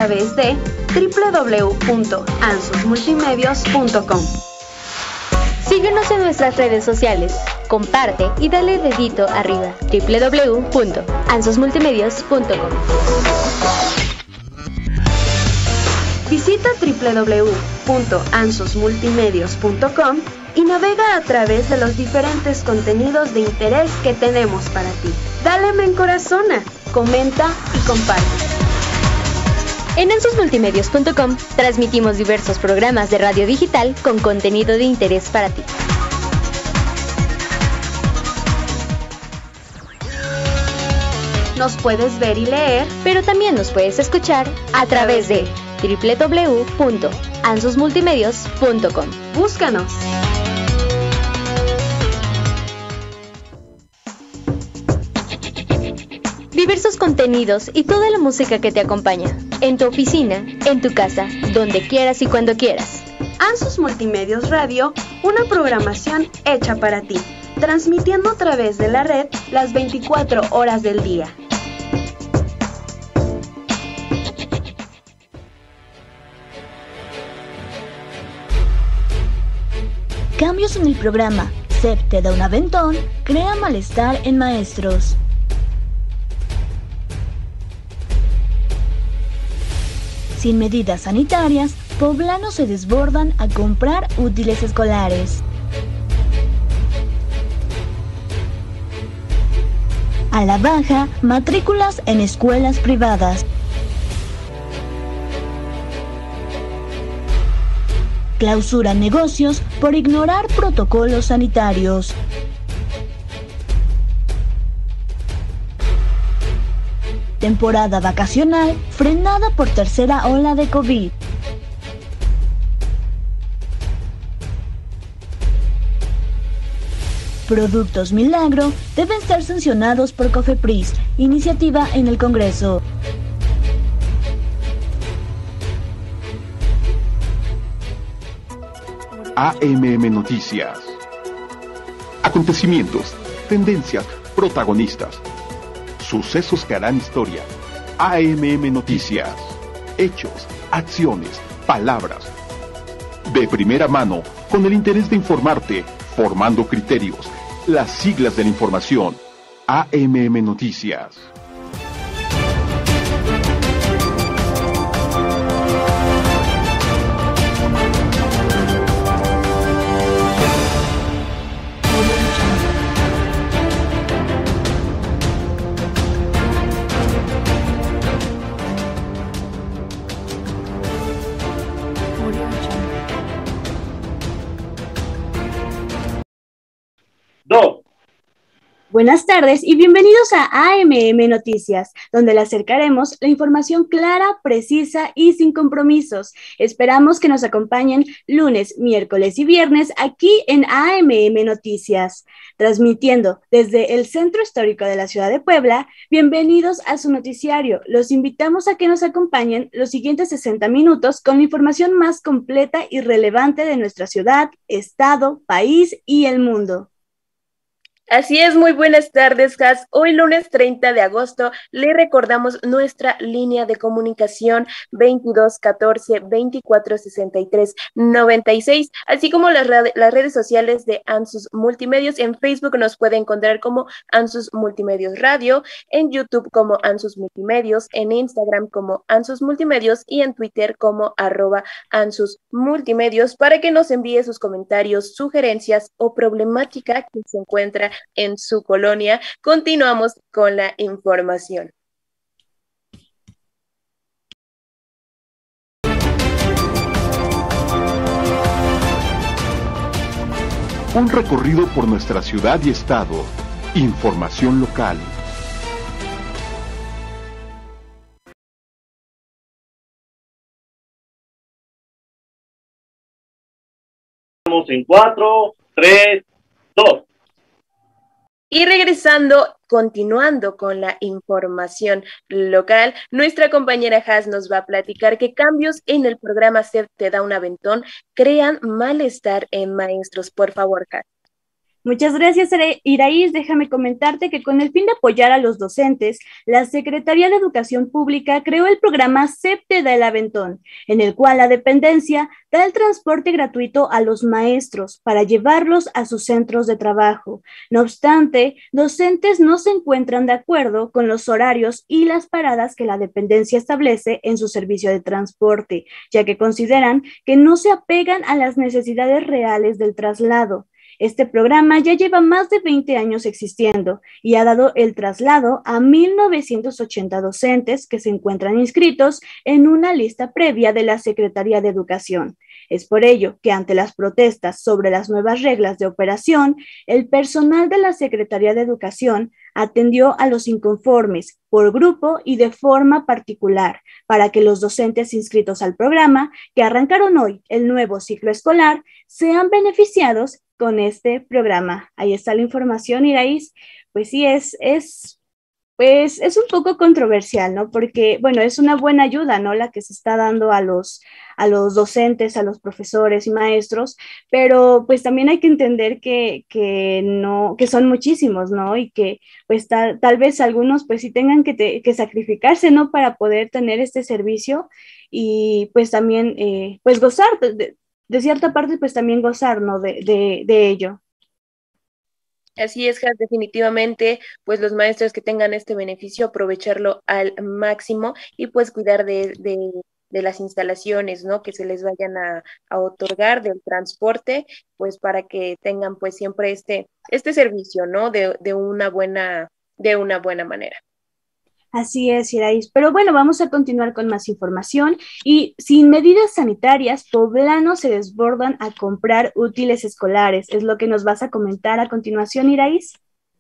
través de www.ansosmultimedios.com. Síguenos en nuestras redes sociales, comparte y dale dedito arriba, www.ansosmultimedios.com. Visita www.ansosmultimedios.com y navega a través de los diferentes contenidos de interés que tenemos para ti. Dale me encorazona, comenta y comparte. En ansosmultimedios.com transmitimos diversos programas de radio digital con contenido de interés para ti. Nos puedes ver y leer, pero también nos puedes escuchar a través de www.ansosmultimedios.com. Búscanos. Diversos contenidos y toda la música que te acompaña, en tu oficina, en tu casa, donde quieras y cuando quieras. Ansos Multimedios Radio, una programación hecha para ti, transmitiendo a través de la red las 24 horas del día. Cambios en el programa CEP te da un aventón, crea malestar en maestros. Sin medidas sanitarias, poblanos se desbordan a comprar útiles escolares. A la baja, matrículas en escuelas privadas. Clausuran negocios por ignorar protocolos sanitarios. Temporada vacacional frenada por tercera ola de COVID. Productos Milagro deben ser sancionados por COFEPRIS. Iniciativa en el Congreso. AMM Noticias. Acontecimientos, tendencias, protagonistas. Sucesos que harán historia. AMM Noticias. Hechos, acciones, palabras. De primera mano, con el interés de informarte, formando criterios. Las siglas de la información. AMM Noticias. Buenas tardes y bienvenidos a AMM Noticias, donde le acercaremos la información clara, precisa y sin compromisos. Esperamos que nos acompañen lunes, miércoles y viernes aquí en AMM Noticias. Transmitiendo desde el Centro Histórico de la Ciudad de Puebla, bienvenidos a su noticiario. Los invitamos a que nos acompañen los siguientes 60 minutos con la información más completa y relevante de nuestra ciudad, estado, país y el mundo. Así es, muy buenas tardes, Has. Hoy lunes 30 de agosto le recordamos nuestra línea de comunicación 22 14 24 63 96, así como las redes sociales de Ansos Multimedios. En Facebook nos puede encontrar como Ansos Multimedios Radio, en YouTube como Ansos Multimedios, en Instagram como Ansos Multimedios y en Twitter como @Ansos Multimedios, para que nos envíe sus comentarios, sugerencias o problemática que se encuentra en su colonia. Continuamos con la información. Un recorrido por nuestra ciudad y estado. Información local. Estamos en 4, 3, 2. Y regresando, continuando con la información local, nuestra compañera Has nos va a platicar que cambios en el programa CEP te da un aventón crean malestar en maestros. Por favor, Has. Muchas gracias, Iraís. Déjame comentarte que con el fin de apoyar a los docentes, la Secretaría de Educación Pública creó el programa CEPTE del Aventón, en el cual la dependencia da el transporte gratuito a los maestros para llevarlos a sus centros de trabajo. No obstante, docentes no se encuentran de acuerdo con los horarios y las paradas que la dependencia establece en su servicio de transporte, ya que consideran que no se apegan a las necesidades reales del traslado. Este programa ya lleva más de 20 años existiendo y ha dado el traslado a 1,980 docentes que se encuentran inscritos en una lista previa de la Secretaría de Educación. Es por ello que ante las protestas sobre las nuevas reglas de operación, el personal de la Secretaría de Educación atendió a los inconformes por grupo y de forma particular para que los docentes inscritos al programa, que arrancaron hoy el nuevo ciclo escolar, sean beneficiados con este programa. Ahí está la información, Iraís. Pues sí, pues es un poco controversial, ¿no? Porque, bueno, es una buena ayuda, ¿no? La que se está dando a los docentes, a los profesores y maestros, pero pues también hay que entender que son muchísimos, ¿no? Y que pues tal vez algunos pues sí tengan que sacrificarse, ¿no? Para poder tener este servicio y pues también pues gozar de cierta parte, pues también gozar, ¿no? De ello. Así es, Has, definitivamente, pues los maestros que tengan este beneficio, aprovecharlo al máximo y pues cuidar de las instalaciones, ¿no? Que se les vayan a otorgar del transporte, pues para que tengan pues siempre este servicio, ¿no? De una buena manera. Así es, Iraís. Pero bueno, vamos a continuar con más información. Y sin medidas sanitarias, poblanos se desbordan a comprar útiles escolares. ¿Es lo que nos vas a comentar a continuación, Iraís?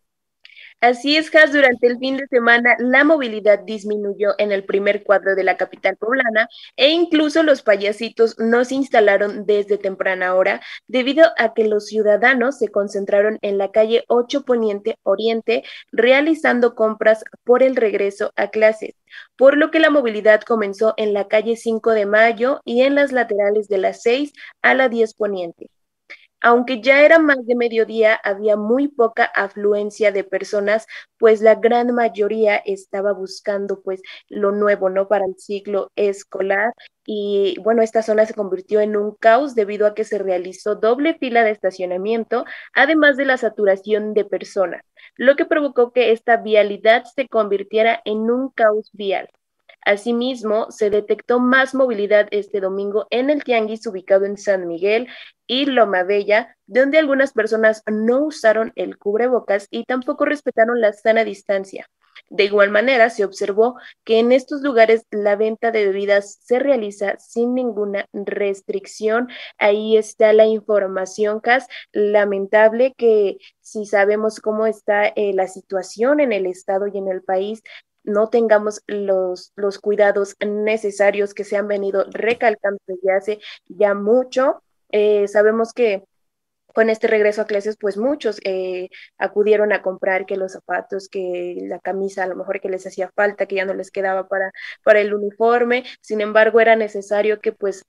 Así es, Has, durante el fin de semana la movilidad disminuyó en el primer cuadro de la capital poblana e incluso los payasitos no se instalaron desde temprana hora debido a que los ciudadanos se concentraron en la calle 8 Poniente Oriente realizando compras por el regreso a clases, por lo que la movilidad comenzó en la calle 5 de Mayo y en las laterales de la 6 a la 10 Poniente. Aunque ya era más de mediodía, había muy poca afluencia de personas, pues la gran mayoría estaba buscando pues lo nuevo, ¿no? Para el ciclo escolar. Y bueno, esta zona se convirtió en un caos debido a que se realizó doble fila de estacionamiento, además de la saturación de personas, lo que provocó que esta vialidad se convirtiera en un caos vial. Asimismo, se detectó más movilidad este domingo en el tianguis ubicado en San Miguel y Loma Bella, donde algunas personas no usaron el cubrebocas y tampoco respetaron la sana distancia. De igual manera, se observó que en estos lugares la venta de bebidas se realiza sin ninguna restricción. Ahí está la información, Cas. Lamentable que si sabemos cómo está la situación en el estado y en el país, no tengamos los cuidados necesarios que se han venido recalcando desde hace ya mucho. Sabemos que con este regreso a clases, pues muchos acudieron a comprar que los zapatos, que la camisa, a lo mejor que les hacía falta, que ya no les quedaba para el uniforme. Sin embargo, era necesario que pues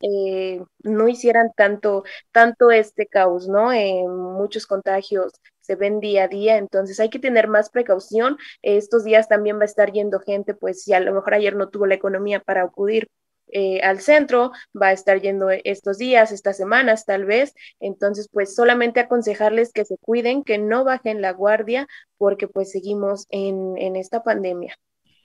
no hicieran tanto este caos, ¿no? Muchos contagios se ven día a día, entonces hay que tener más precaución. Estos días también va a estar yendo gente, pues si a lo mejor ayer no tuvo la economía para acudir al centro, va a estar yendo estos días, estas semanas tal vez, entonces pues solamente aconsejarles que se cuiden, que no bajen la guardia, porque pues seguimos en esta pandemia.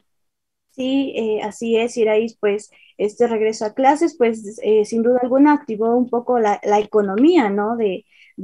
Sí, así es, Iraís, pues este regreso a clases, pues sin duda alguna activó un poco la economía, ¿no? De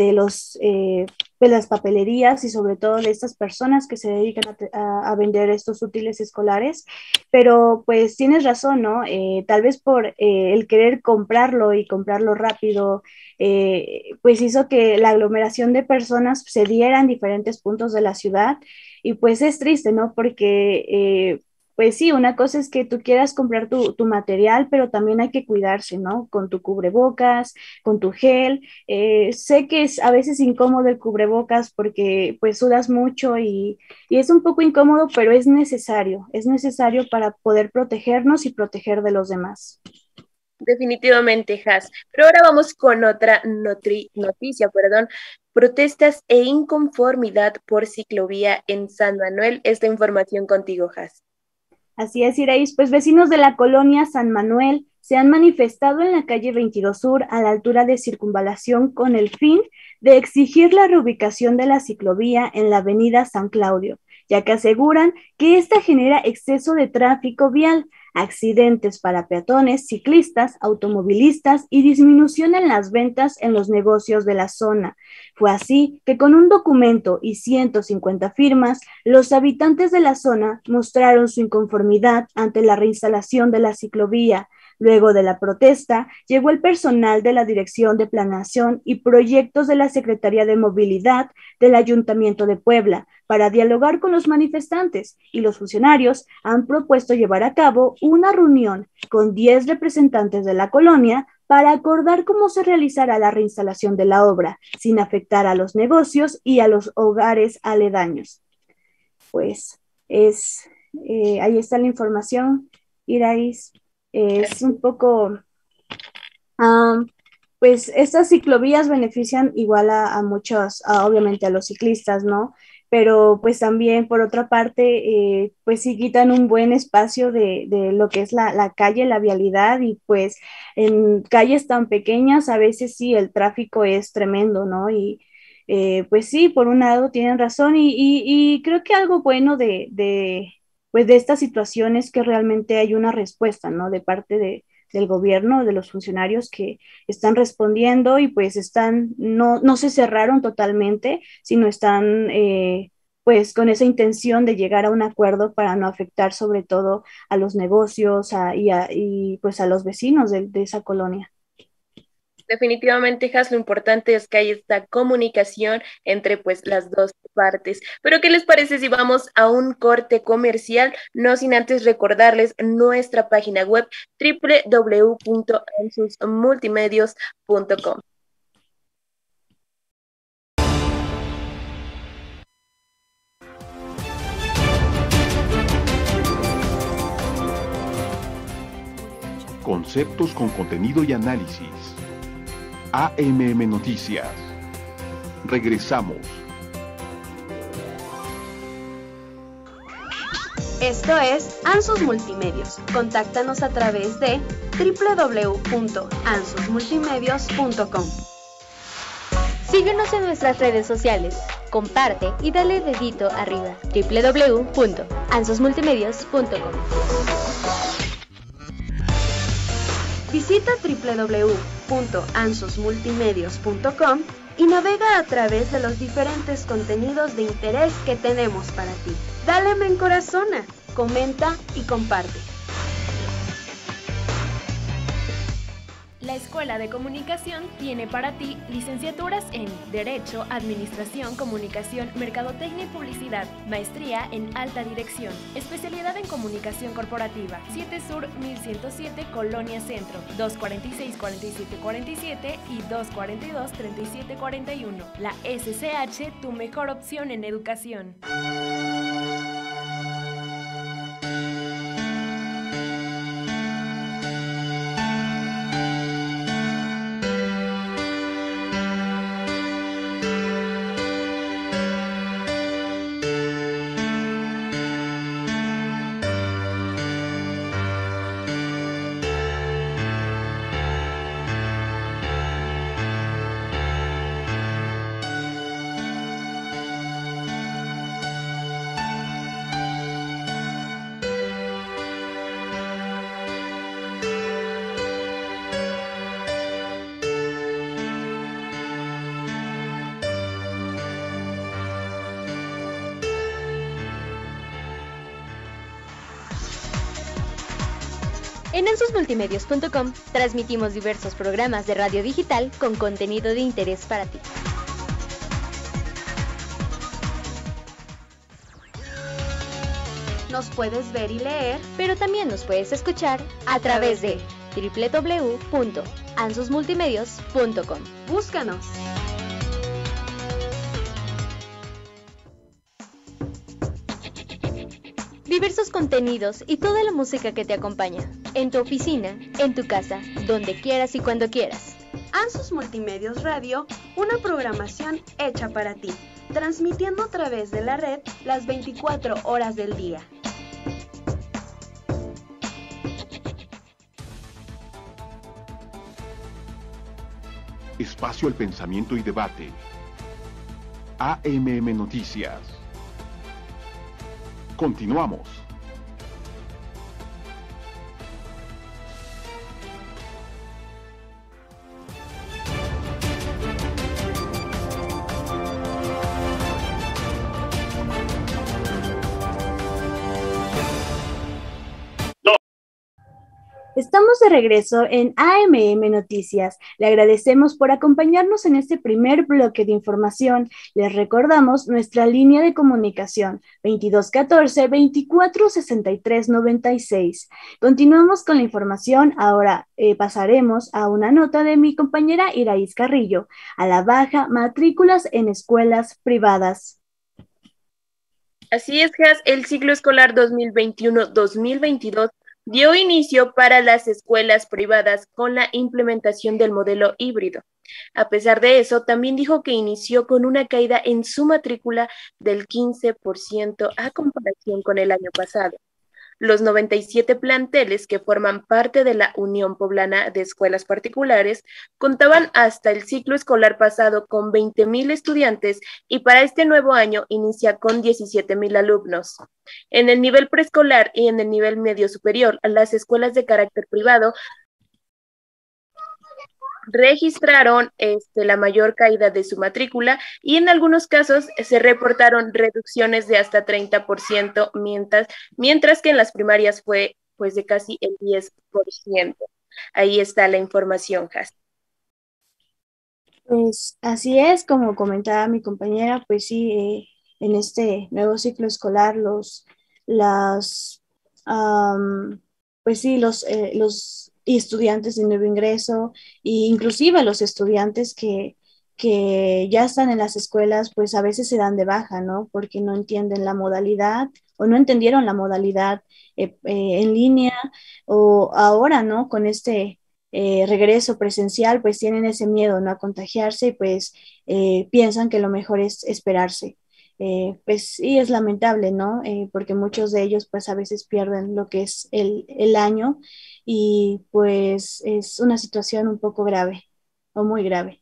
las papelerías y sobre todo de estas personas que se dedican a vender estos útiles escolares, pero pues tienes razón, ¿no? Tal vez por el querer comprarlo y comprarlo rápido, pues hizo que la aglomeración de personas se diera en diferentes puntos de la ciudad y pues es triste, ¿no? Porque pues sí, una cosa es que tú quieras comprar tu material, pero también hay que cuidarse, ¿no? Con tu cubrebocas, con tu gel. Sé que es a veces incómodo el cubrebocas porque pues sudas mucho y es un poco incómodo, pero es necesario para poder protegernos y proteger de los demás. Definitivamente, Has. Pero ahora vamos con otra noticia, protestas e inconformidad por ciclovía en San Manuel. Esta información contigo, Has. Así es, Iraís, pues vecinos de la colonia San Manuel se han manifestado en la calle 22 Sur a la altura de Circunvalación con el fin de exigir la reubicación de la ciclovía en la avenida San Claudio, ya que aseguran que esta genera exceso de tráfico vial, accidentes para peatones, ciclistas, automovilistas y disminución en las ventas en los negocios de la zona. Fue así que con un documento y 150 firmas, los habitantes de la zona mostraron su inconformidad ante la reinstalación de la ciclovía. Luego de la protesta, llegó el personal de la Dirección de Planeación y Proyectos de la Secretaría de Movilidad del Ayuntamiento de Puebla para dialogar con los manifestantes, y los funcionarios han propuesto llevar a cabo una reunión con 10 representantes de la colonia para acordar cómo se realizará la reinstalación de la obra, sin afectar a los negocios y a los hogares aledaños. Pues ahí está la información, Iraís. Es un poco, pues estas ciclovías benefician igual a muchos, obviamente a los ciclistas, ¿no? Pero pues también por otra parte, pues sí quitan un buen espacio de lo que es la calle, la vialidad, y pues en calles tan pequeñas a veces sí el tráfico es tremendo, ¿no? Y pues sí, por un lado tienen razón y creo que algo bueno pues de esta situación es que realmente hay una respuesta, ¿no? De parte del gobierno, de los funcionarios que están respondiendo y pues no se cerraron totalmente, sino están pues con esa intención de llegar a un acuerdo para no afectar sobre todo a los negocios y pues a los vecinos de esa colonia. Definitivamente, Has, lo importante es que hay esta comunicación entre pues las dos partes. Pero ¿qué les parece si vamos a un corte comercial? No sin antes recordarles nuestra página web www.ansusmultimedios.com. Conceptos con contenido y análisis. AMM Noticias. Regresamos. Esto es Ansus Multimedios. Contáctanos a través de www.ansusmultimedios.com. Síguenos en nuestras redes sociales. Comparte y dale dedito arriba. www.ansusmultimedios.com. Visita www.ansusmultimedios.com y navega a través de los diferentes contenidos de interés que tenemos para ti. Dale me encorazona, comenta y comparte. La Escuela de Comunicación tiene para ti licenciaturas en Derecho, Administración, Comunicación, Mercadotecnia y Publicidad, maestría en Alta Dirección, especialidad en Comunicación Corporativa, 7 Sur 1107, Colonia Centro, 246-4747 y 242-3741. La SCH, tu mejor opción en educación. En ansusmultimedios.com transmitimos diversos programas de radio digital con contenido de interés para ti. Nos puedes ver y leer, pero también nos puedes escuchar a través de www.ansusmultimedios.com. Búscanos. Diversos contenidos y toda la música que te acompaña, en tu oficina, en tu casa, donde quieras y cuando quieras. ANSUS Multimedios Radio, una programación hecha para ti, transmitiendo a través de la red las 24 horas del día. Espacio al pensamiento y debate. AMM Noticias. Continuamos. Estamos de regreso en AMM Noticias. Le agradecemos por acompañarnos en este primer bloque de información. Les recordamos nuestra línea de comunicación 2214-246396. Continuamos con la información. Ahora pasaremos a una nota de mi compañera Iraís Carrillo. A la baja, matrículas en escuelas privadas. Así es, Jas, el ciclo escolar 2021-2022 dio inicio para las escuelas privadas con la implementación del modelo híbrido. A pesar de eso, también dijo que inició con una caída en su matrícula del 15% a comparación con el año pasado. Los 97 planteles que forman parte de la Unión Poblana de Escuelas Particulares contaban hasta el ciclo escolar pasado con 20,000 estudiantes y para este nuevo año inicia con 17,000 alumnos. En el nivel preescolar y en el nivel medio superior, las escuelas de carácter privado registraron la mayor caída de su matrícula y en algunos casos se reportaron reducciones de hasta 30%, mientras que en las primarias fue pues de casi el 10%. Ahí está la información, Jas. Pues así es, como comentaba mi compañera, pues sí, en este nuevo ciclo escolar pues sí, los estudiantes de nuevo ingreso e inclusive los estudiantes que ya están en las escuelas, pues a veces se dan de baja, ¿no? Porque no entienden la modalidad o no entendieron la modalidad en línea o ahora, ¿no? Con este regreso presencial, pues tienen ese miedo, ¿no? A contagiarse y pues piensan que lo mejor es esperarse. Pues sí, es lamentable, ¿no? Porque muchos de ellos pues a veces pierden lo que es el año y pues es una situación un poco grave o muy grave.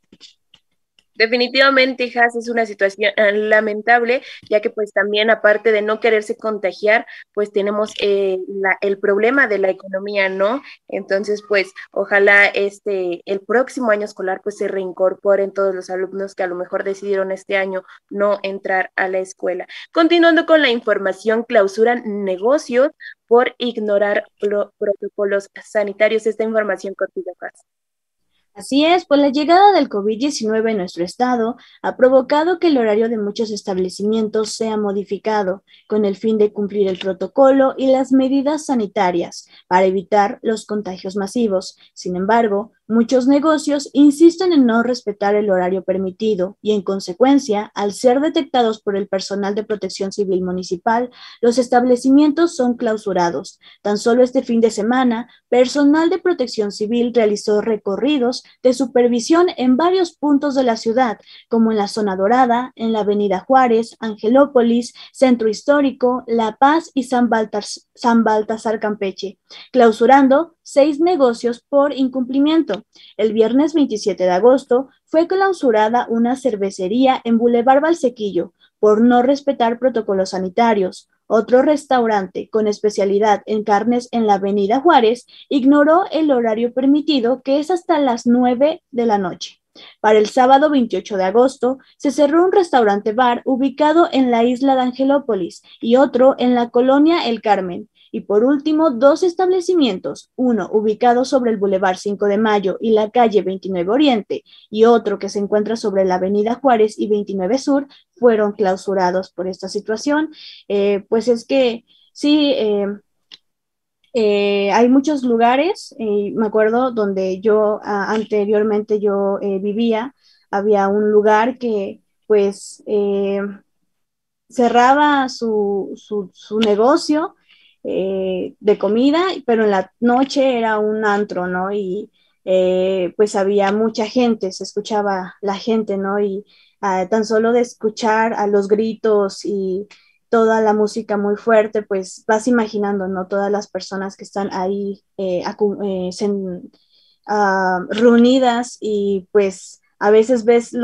Definitivamente, Jas, es una situación lamentable, ya que pues también aparte de no quererse contagiar, pues tenemos el problema de la economía, ¿no? Entonces, pues ojalá el próximo año escolar pues se reincorporen todos los alumnos que a lo mejor decidieron este año no entrar a la escuela. Continuando con la información, clausuran negocios por ignorar protocolos sanitarios. Esta información contigo, Jas. Así es, pues la llegada del COVID-19 en nuestro estado ha provocado que el horario de muchos establecimientos sea modificado con el fin de cumplir el protocolo y las medidas sanitarias para evitar los contagios masivos. Sin embargo, muchos negocios insisten en no respetar el horario permitido y, en consecuencia, al ser detectados por el personal de Protección Civil Municipal, los establecimientos son clausurados. Tan solo este fin de semana, personal de Protección Civil realizó recorridos de supervisión en varios puntos de la ciudad, como en la Zona Dorada, en la Avenida Juárez, Angelópolis, Centro Histórico, La Paz y San Baltasar Campeche, clausurando 6 negocios por incumplimiento. El viernes 27 de agosto fue clausurada una cervecería en Boulevard Valsequillo por no respetar protocolos sanitarios. Otro restaurante con especialidad en carnes en la Avenida Juárez ignoró el horario permitido, que es hasta las 9 de la noche. Para el sábado 28 de agosto se cerró un restaurante-bar ubicado en la isla de Angelópolis y otro en la colonia El Carmen. Y por último, 2 establecimientos, uno ubicado sobre el Boulevard 5 de Mayo y la calle 29 Oriente y otro que se encuentra sobre la Avenida Juárez y 29 Sur, fueron clausurados por esta situación. Pues es que sí, hay muchos lugares, me acuerdo, donde yo anteriormente yo vivía, había un lugar que pues cerraba su negocio de comida, pero en la noche era un antro, ¿no? Y pues había mucha gente, se escuchaba la gente, ¿no? Y tan solo de escuchar a los gritos y toda la música muy fuerte, pues vas imaginando, ¿no? Todas las personas que están ahí reunidas y pues a veces ves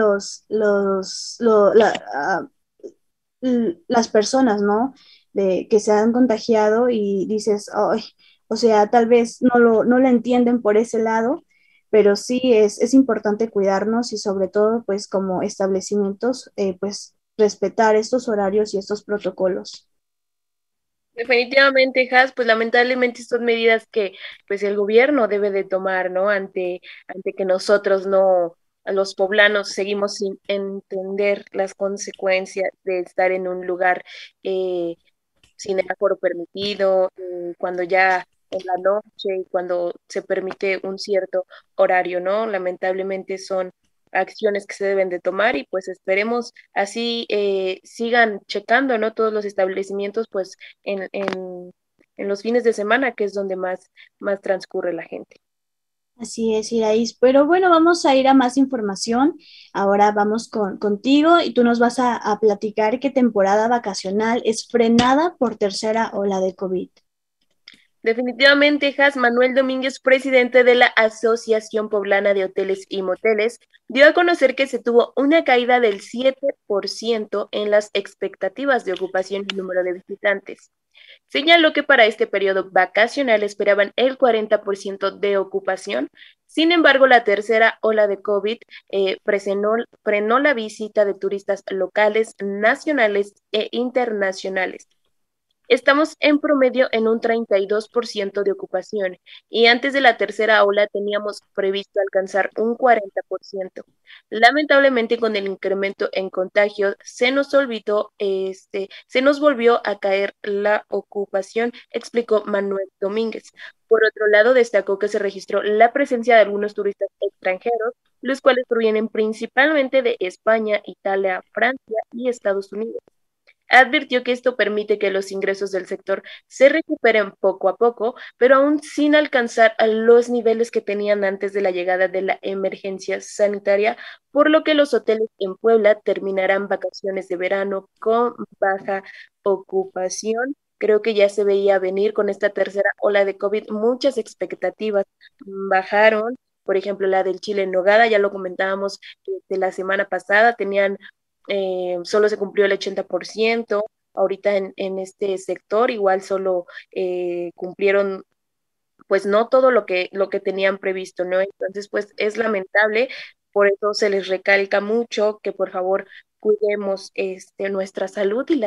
las personas, ¿no? Que se han contagiado y dices, ay, o sea, tal vez no lo entienden por ese lado, pero sí es importante cuidarnos y sobre todo, pues como establecimientos, pues respetar estos horarios y estos protocolos. Definitivamente, Has, pues lamentablemente estas medidas que pues el gobierno debe de tomar, ¿no? Ante que nosotros no, los poblanos seguimos sin entender las consecuencias de estar en un lugar eh, sin el aforo permitido, cuando ya en la noche y cuando se permite un cierto horario, ¿no? Lamentablemente son acciones que se deben de tomar y pues esperemos así sigan checando, ¿no? Todos los establecimientos pues en los fines de semana, que es donde más transcurre la gente. Así es, Iraís. Pero bueno, vamos a ir a más información. Ahora vamos contigo y tú nos vas a platicar qué temporada vacacional es frenada por tercera ola de COVID. Definitivamente, Jas Manuel Domínguez, presidente de la Asociación Poblana de Hoteles y Moteles, dio a conocer que se tuvo una caída del 7% en las expectativas de ocupación y número de visitantes. Señaló que para este periodo vacacional esperaban el 40% de ocupación. Sin embargo, la tercera ola de COVID frenó la visita de turistas locales, nacionales e internacionales. Estamos en promedio en un 32% de ocupación y antes de la tercera ola teníamos previsto alcanzar un 40%. Lamentablemente con el incremento en contagios se nos volvió a caer la ocupación, explicó Manuel Domínguez. Por otro lado, destacó que se registró la presencia de algunos turistas extranjeros, los cuales provienen principalmente de España, Italia, Francia y Estados Unidos. Advirtió que esto permite que los ingresos del sector se recuperen poco a poco, pero aún sin alcanzar a los niveles que tenían antes de la llegada de la emergencia sanitaria, por lo que los hoteles en Puebla terminarán vacaciones de verano con baja ocupación. Creo que ya se veía venir con esta tercera ola de COVID, muchas expectativas bajaron. Por ejemplo, la del chile en nogada, ya lo comentábamos de la semana pasada, tenían solo se cumplió el 80%, ahorita en este sector igual solo cumplieron pues no todo lo que tenían previsto, ¿no? Entonces pues es lamentable, por eso se les recalca mucho que por favor cuidemos nuestra salud y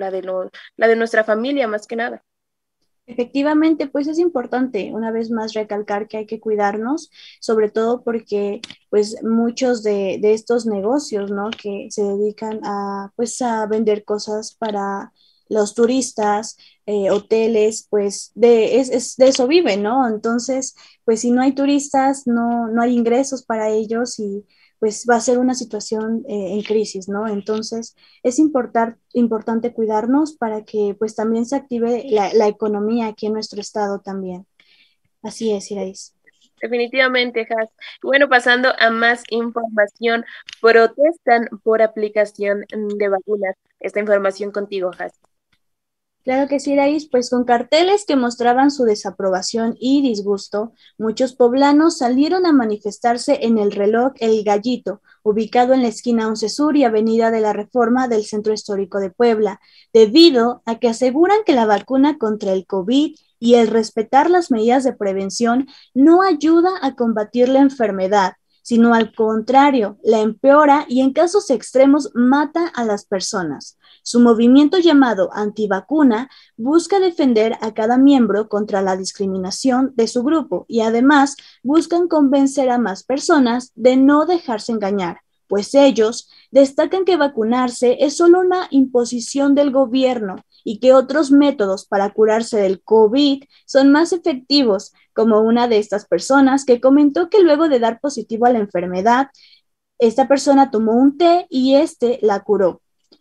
la de nuestra familia más que nada. Efectivamente, pues es importante una vez más recalcar que hay que cuidarnos, sobre todo porque pues muchos de estos negocios, ¿no? Que se dedican pues a vender cosas para los turistas, hoteles, pues de eso viven, ¿no? Entonces, pues si no hay turistas, no hay ingresos para ellos y pues va a ser una situación en crisis, ¿no? Entonces, es importante cuidarnos para que pues también se active la economía aquí en nuestro estado también. Así es, Iraís. Definitivamente, Has. Bueno, pasando a más información, protestan por aplicación de vacunas. Esta información contigo, Has. Claro que sí, Iraís, pues con carteles que mostraban su desaprobación y disgusto, muchos poblanos salieron a manifestarse en el reloj El Gallito, ubicado en la esquina 11 Sur y Avenida de la Reforma del Centro Histórico de Puebla, debido a que aseguran que la vacuna contra el COVID y el respetar las medidas de prevención no ayuda a combatir la enfermedad, sino al contrario, la empeora y en casos extremos mata a las personas. Su movimiento llamado antivacuna busca defender a cada miembro contra la discriminación de su grupo y además buscan convencer a más personas de no dejarse engañar, pues ellos destacan que vacunarse es solo una imposición del gobierno y que otros métodos para curarse del COVID son más efectivos, como una de estas personas que comentó que luego de dar positivo a la enfermedad, esta persona tomó un té y la curó.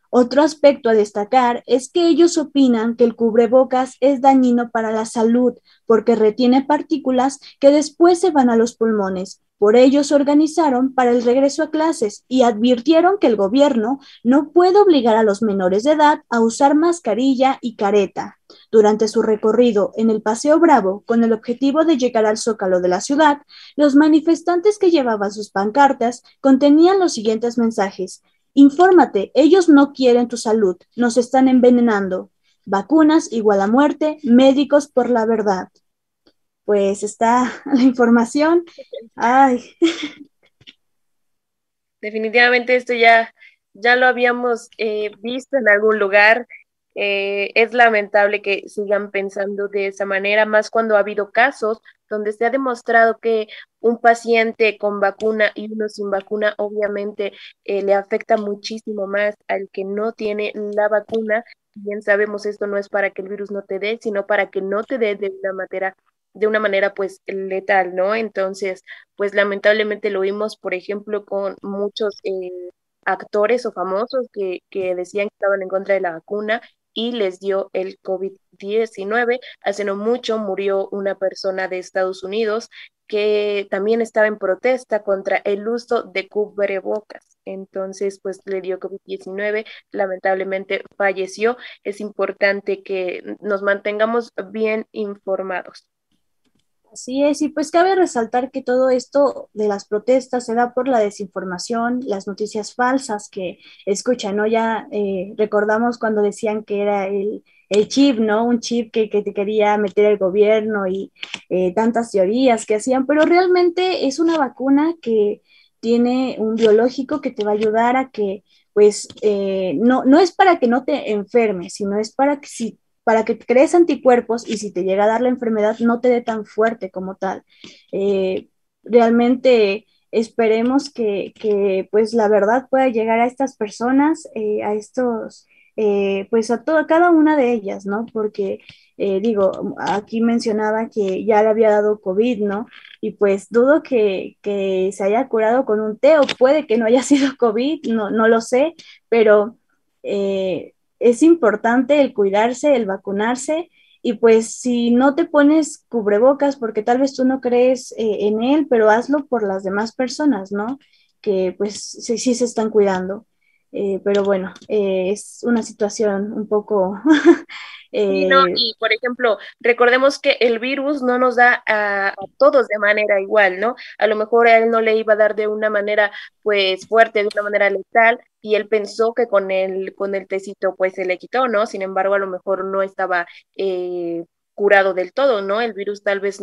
Otro aspecto a destacar es que ellos opinan que el cubrebocas es dañino para la salud porque retiene partículas que después se van a los pulmones. Por ello se organizaron para el regreso a clases y advirtieron que el gobierno no puede obligar a los menores de edad a usar mascarilla y careta. Durante su recorrido en el Paseo Bravo, con el objetivo de llegar al Zócalo de la ciudad, los manifestantes que llevaban sus pancartas contenían los siguientes mensajes: infórmate, ellos no quieren tu salud, nos están envenenando. Vacunas igual a muerte, médicos por la verdad. Pues está la información. Ay. Definitivamente esto ya lo habíamos visto en algún lugar. Es lamentable que sigan pensando de esa manera, más cuando ha habido casos donde se ha demostrado que un paciente con vacuna y uno sin vacuna obviamente le afecta muchísimo más al que no tiene la vacuna. Bien sabemos, esto no es para que el virus no te dé, sino para que no te dé de una manera pues letal, ¿no? Entonces, pues lamentablemente lo vimos, por ejemplo, con muchos actores o famosos que decían que estaban en contra de la vacuna y les dio el COVID-19. Hace no mucho murió una persona de Estados Unidos que también estaba en protesta contra el uso de cubrebocas. Entonces, pues le dio COVID-19, lamentablemente falleció. Es importante que nos mantengamos bien informados. Así es, y pues cabe resaltar que todo esto de las protestas se da por la desinformación, las noticias falsas que escuchan, ¿no? Ya recordamos cuando decían que era el chip, ¿no? Un chip que te quería meter el gobierno y tantas teorías que hacían, pero realmente es una vacuna que tiene un biológico que te va a ayudar a que, pues, no es para que no te enfermes, sino es para que si para que crees anticuerpos y si te llega a dar la enfermedad no te dé tan fuerte como tal. Realmente esperemos pues la verdad pueda llegar a estas personas, a estos, pues a cada una de ellas, ¿no? Porque digo, aquí mencionaba que ya le había dado COVID, ¿no? Y pues dudo que se haya curado con un té, o puede que no haya sido COVID, no lo sé, pero es importante el cuidarse, el vacunarse, y pues si no te pones cubrebocas porque tal vez tú no crees en él, pero hazlo por las demás personas, ¿no? Que pues sí se están cuidando. Pero bueno, es una situación un poco... Sí, no, y por ejemplo, recordemos que el virus no nos da a todos de manera igual, ¿no? A lo mejor a él no le iba a dar de una manera pues fuerte, de una manera letal, y él pensó que con el tecito pues se le quitó, ¿no? Sin embargo, a lo mejor no estaba curado del todo, ¿no? El virus tal vez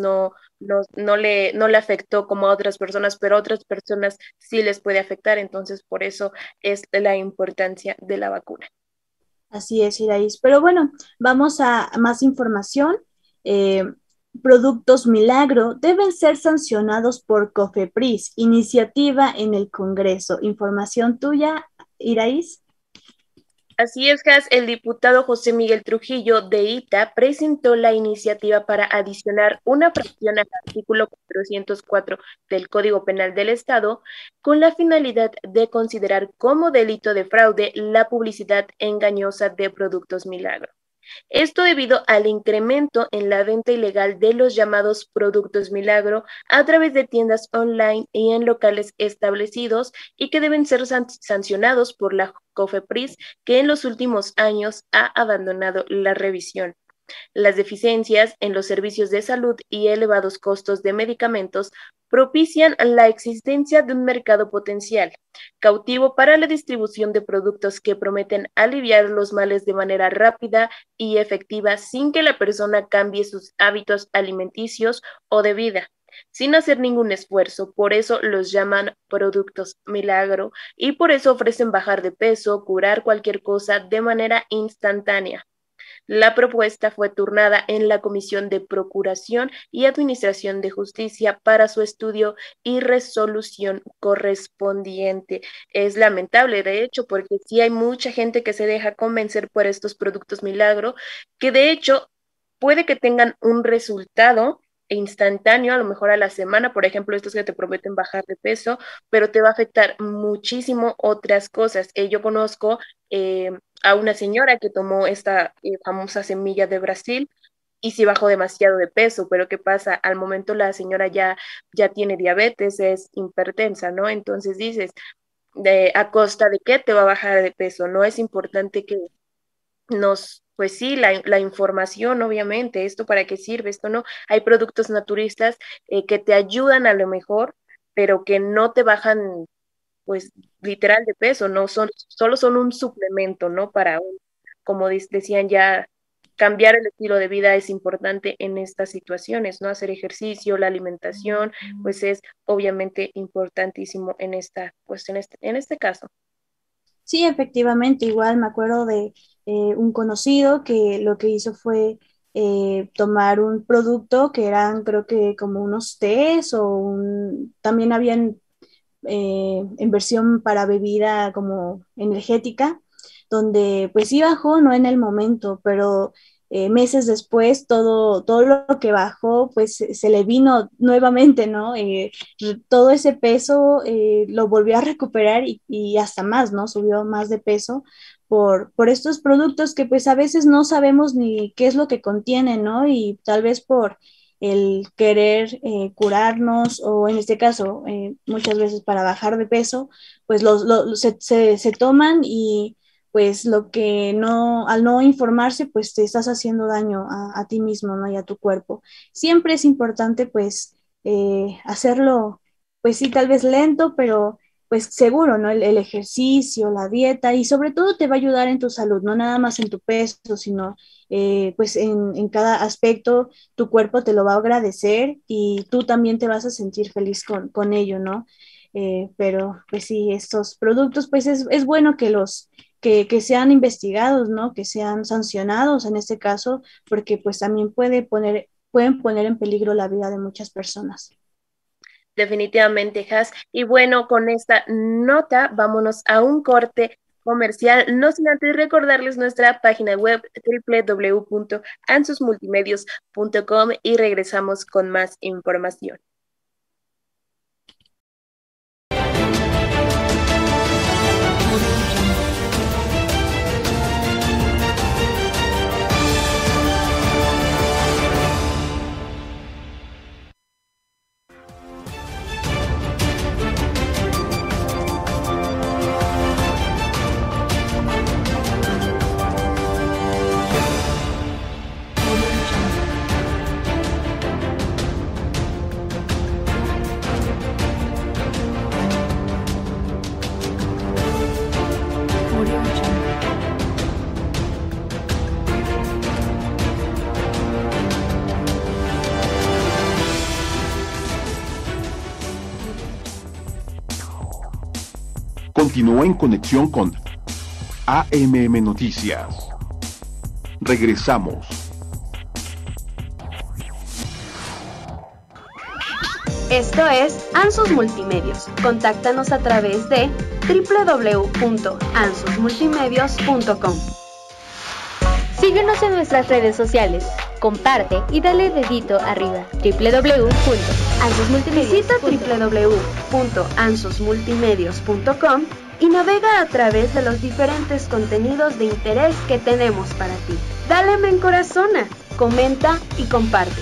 no le afectó como a otras personas, pero a otras personas sí les puede afectar, entonces por eso es la importancia de la vacuna. Así es, Iraís. Pero bueno, vamos a más información. Eh, Productos Milagro deben ser sancionados por COFEPRIS, iniciativa en el Congreso. Información tuya, Iraís. Así es, Jas, el diputado José Miguel Trujillo de ITA presentó la iniciativa para adicionar una fracción al artículo 404 del Código Penal del Estado con la finalidad de considerar como delito de fraude la publicidad engañosa de productos milagro. Esto debido al incremento en la venta ilegal de los llamados productos milagro a través de tiendas online y en locales establecidos y que deben ser sancionados por la COFEPRIS, que en los últimos años ha abandonado la revisión. Las deficiencias en los servicios de salud y elevados costos de medicamentos propician la existencia de un mercado potencial, cautivo para la distribución de productos que prometen aliviar los males de manera rápida y efectiva sin que la persona cambie sus hábitos alimenticios o de vida, sin hacer ningún esfuerzo. Por eso los llaman productos milagro y por eso ofrecen bajar de peso, curar cualquier cosa de manera instantánea. La propuesta fue turnada en la Comisión de Procuración y Administración de Justicia para su estudio y resolución correspondiente. Es lamentable, de hecho, porque sí hay mucha gente que se deja convencer por estos productos milagro, que de hecho puede que tengan un resultado, instantáneo, a lo mejor a la semana, por ejemplo, estos que te prometen bajar de peso, pero te va a afectar muchísimo otras cosas. Yo conozco a una señora que tomó esta famosa semilla de Brasil y sí bajó demasiado de peso, pero ¿qué pasa? Al momento la señora ya tiene diabetes, es hipertensa, ¿no? Entonces dices, ¿a costa de qué te va a bajar de peso? No es importante que pues sí, la información, obviamente, esto para qué sirve, esto no. Hay productos naturistas que te ayudan a lo mejor, pero que no te bajan, pues, literal de peso, no son, solo son un suplemento, ¿no? Como decían ya, cambiar el estilo de vida es importante en estas situaciones, ¿no? Hacer ejercicio, la alimentación, pues es obviamente importantísimo en pues en este caso. Sí, efectivamente, igual me acuerdo de un conocido que lo que hizo fue tomar un producto que eran creo que como unos tés también habían en versión para bebida como energética, donde pues sí bajó, no en el momento, pero meses después todo lo que bajó pues se le vino nuevamente, ¿no? Todo ese peso lo volvió a recuperar y hasta más, ¿no? Subió más de peso por estos productos que pues a veces no sabemos ni qué es lo que contienen, ¿no? Y tal vez por el querer curarnos o en este caso muchas veces para bajar de peso, pues se toman y pues lo que no, al no informarse, pues te estás haciendo daño a ti mismo, ¿no? Y a tu cuerpo. Siempre es importante pues hacerlo, pues sí, tal vez lento, pero pues seguro, ¿no? El ejercicio, la dieta y sobre todo te va a ayudar en tu salud, no nada más en tu peso, sino pues en cada aspecto tu cuerpo te lo va a agradecer y tú también te vas a sentir feliz con ello, ¿no? Pero pues sí, estos productos, pues es bueno que sean investigados, ¿no? Que sean sancionados en este caso, porque pues también pueden poner en peligro la vida de muchas personas. Definitivamente, Has. Y bueno, con esta nota, vámonos a un corte comercial, no sin antes recordarles nuestra página web www.ansusmultimedios.com y regresamos con más información. Continúa en conexión con AMM Noticias. Regresamos. Esto es Ansus Multimedios. Contáctanos a través de www.ansusmultimedios.com. Síguenos en nuestras redes sociales. Comparte y dale dedito arriba. www.ansusmultimedios.com. Visita www.ansusmultimedios.com y navega a través de los diferentes contenidos de interés que tenemos para ti. Dale me encorazona, comenta y comparte.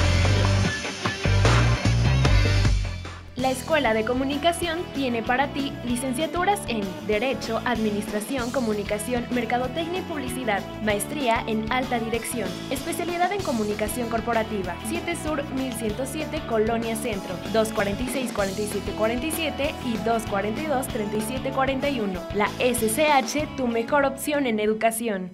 La Escuela de Comunicación tiene para ti licenciaturas en Derecho, Administración, Comunicación, Mercadotecnia y Publicidad, maestría en Alta Dirección, especialidad en Comunicación Corporativa, 7 Sur 1107, Colonia Centro, 246-4747 y 242-3741. La SCH, tu mejor opción en educación.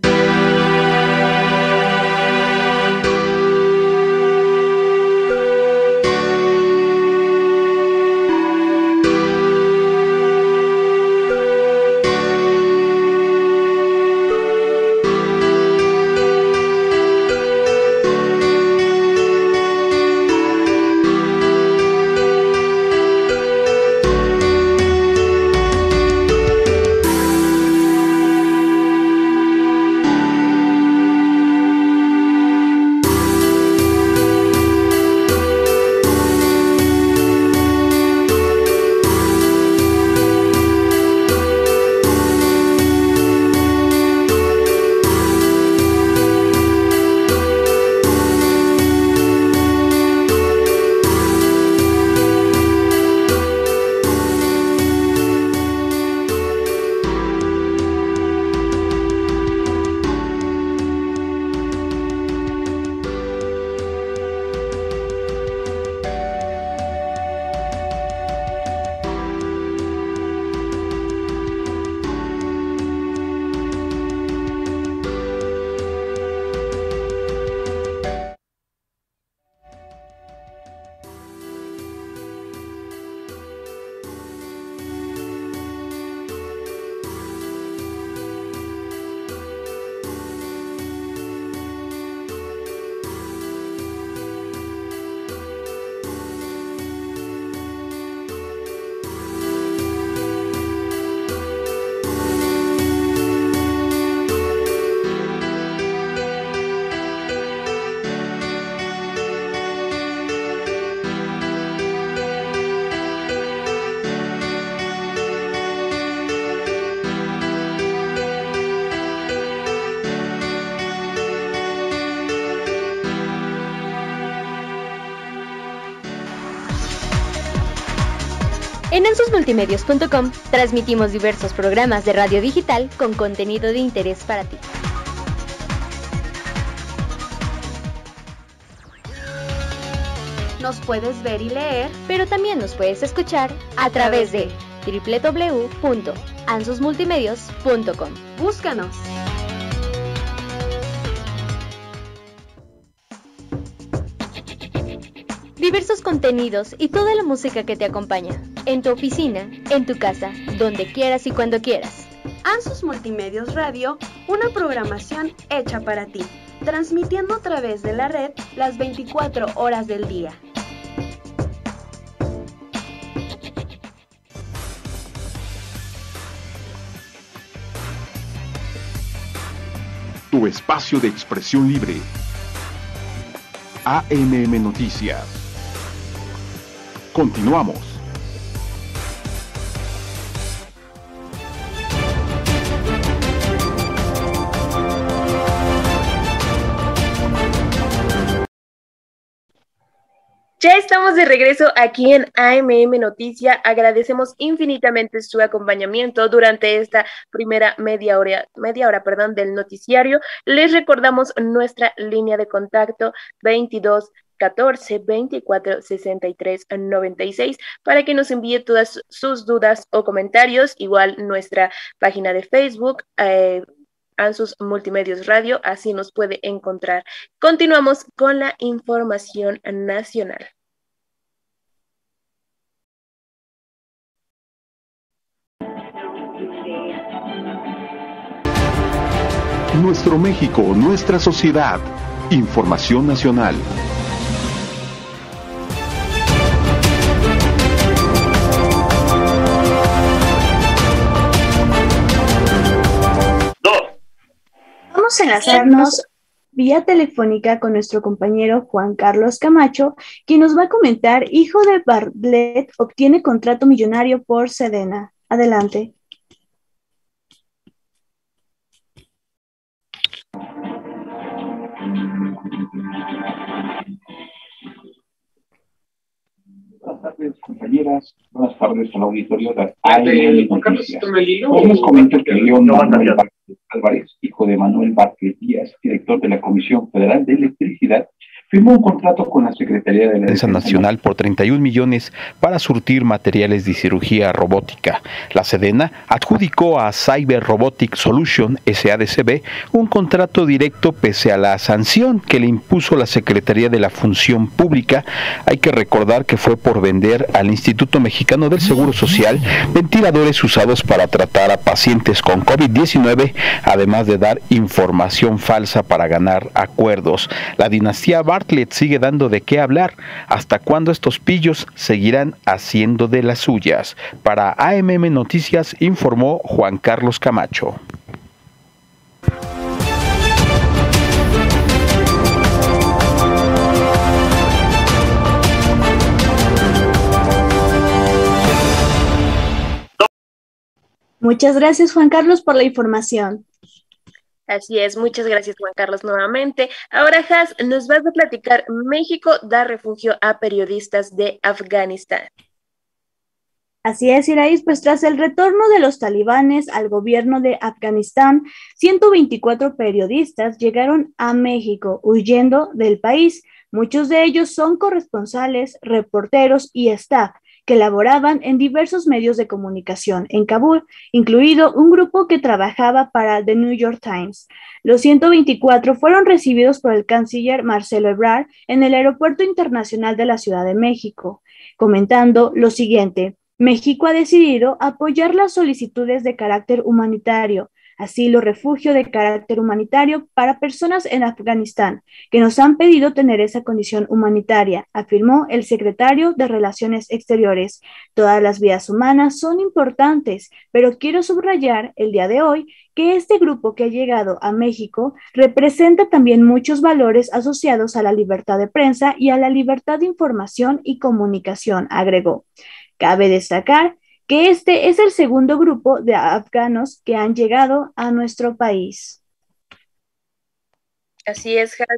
En ansusmultimedios.com transmitimos diversos programas de radio digital con contenido de interés para ti. Nos puedes ver y leer, pero también nos puedes escuchar a través de www.ansusmultimedios.com. Búscanos. Diversos contenidos y toda la música que te acompaña. En tu oficina, en tu casa, donde quieras y cuando quieras. Ansus Multimedios Radio, una programación hecha para ti, transmitiendo a través de la red las 24 horas del día. Tu espacio de expresión libre. AMM Noticias. Continuamos. Ya estamos de regreso aquí en AMM Noticia. Agradecemos infinitamente su acompañamiento durante esta primera media hora, del noticiario. Les recordamos nuestra línea de contacto 22 14 24 63 96 para que nos envíe todas sus dudas o comentarios. Igual nuestra página de Facebook, Ansus Multimedios Radio, así nos puede encontrar. Continuamos con la información nacional. Nuestro México, nuestra sociedad. Información nacional. Vamos a enlazarnos vía telefónica con nuestro compañero Juan Carlos Camacho, quien nos va a comentar: hijo de Bartlett obtiene contrato millonario por Sedena. Adelante. Buenas tardes, compañeras. Buenas tardes al auditorio de AMM Noticias. Hoy les comento que León Manuel Bartlett Álvarez, hijo de Manuel Bartlett Díaz, director de la Comisión Federal de Electricidad, firmó un contrato con la Secretaría de la Defensa Nacional por 31 millones para surtir materiales de cirugía robótica. La Sedena adjudicó a Cyber Robotic Solution SADCB un contrato directo pese a la sanción que le impuso la Secretaría de la Función Pública. Hay que recordar que fue por vender al Instituto Mexicano del Seguro Social ventiladores usados para tratar a pacientes con COVID-19, además de dar información falsa para ganar acuerdos. La dinastía Bartlett sigue dando de qué hablar. ¿Hasta cuándo estos pillos seguirán haciendo de las suyas? Para AMM Noticias informó Juan Carlos Camacho. Muchas gracias, Juan Carlos, por la información. Así es, muchas gracias, Juan Carlos, nuevamente. Ahora, Has, nos vas a platicar: México da refugio a periodistas de Afganistán. Así es, Iraís, pues tras el retorno de los talibanes al gobierno de Afganistán, 124 periodistas llegaron a México huyendo del país. Muchos de ellos son corresponsales, reporteros y staff que laboraban en diversos medios de comunicación en Kabul, incluido un grupo que trabajaba para The New York Times. Los 124 fueron recibidos por el canciller Marcelo Ebrard en el Aeropuerto Internacional de la Ciudad de México, comentando lo siguiente: México ha decidido apoyar las solicitudes de carácter humanitario, asilo, refugio de carácter humanitario para personas en Afganistán que nos han pedido tener esa condición humanitaria, afirmó el secretario de Relaciones Exteriores. Todas las vidas humanas son importantes, pero quiero subrayar el día de hoy que este grupo que ha llegado a México representa también muchos valores asociados a la libertad de prensa y a la libertad de información y comunicación, agregó. Cabe destacar que este es el segundo grupo de afganos que han llegado a nuestro país. Así es, Has.